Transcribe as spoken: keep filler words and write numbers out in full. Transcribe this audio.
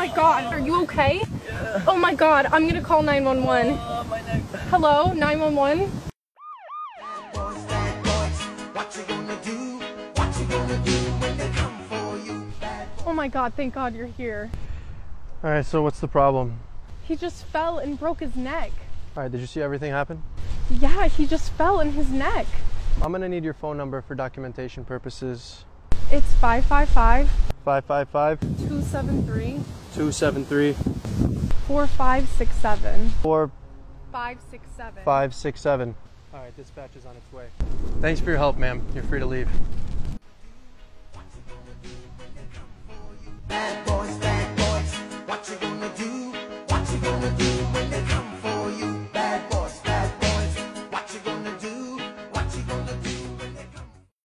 my God, are you okay? Oh my God, I'm gonna call nine one one. Hello, nine one one? Oh my God, thank God you're here. All right, so what's the problem? He just fell and broke his neck. All right, did you see everything happen? Yeah, he just fell in his neck. I'm gonna need your phone number for documentation purposes. It's five five five, five five five, two seven three, two seven three, four five six seven. four five six seven. five six seven. All right, dispatch is on its way. Thanks for your help, ma'am. You're free to leave.